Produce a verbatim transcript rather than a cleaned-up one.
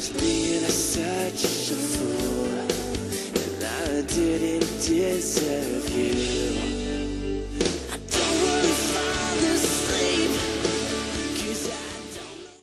was being such a fool, and I didn't deserve you.